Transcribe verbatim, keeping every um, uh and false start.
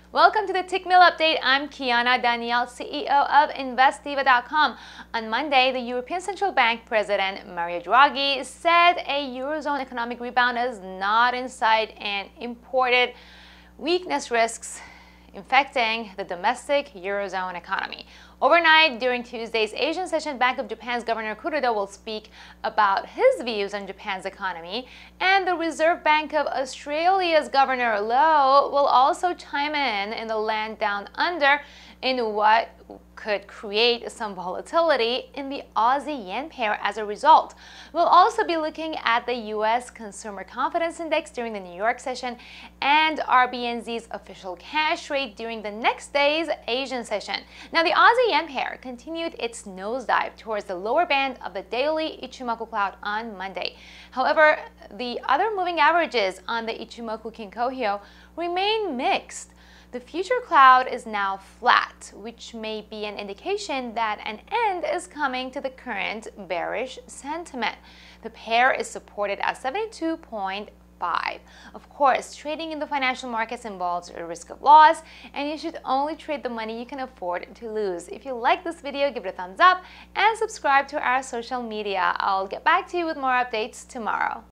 Welcome to the Tickmill update. I'm Kiana Danielle, C E O of Invest Diva dot com. On Monday, the European Central Bank President Mario Draghi said a Eurozone economic rebound is not in sight and imported weakness risks infecting the domestic Eurozone economy. Overnight, during Tuesday's Asian session, Bank of Japan's Governor Kuroda will speak about his views on Japan's economy, and the Reserve Bank of Australia's Governor Lowe will also chime in in the land down under in what could create some volatility in the Aussie yen pair as a result. We'll also be looking at the U S Consumer Confidence Index during the New York session and R B N Z's official cash rate during the next day's Asian session. Now, the Aussie yen pair continued its nosedive towards the lower band of the daily Ichimoku cloud on Monday. However, the other moving averages on the Ichimoku Kinko remain mixed. The future cloud is now flat, which may be an indication that an end is coming to the current bearish sentiment. The pair is supported at seventy-two point five. Of course, trading in the financial markets involves a risk of loss, and you should only trade the money you can afford to lose. If you like this video, give it a thumbs up and subscribe to our social media. I'll get back to you with more updates tomorrow.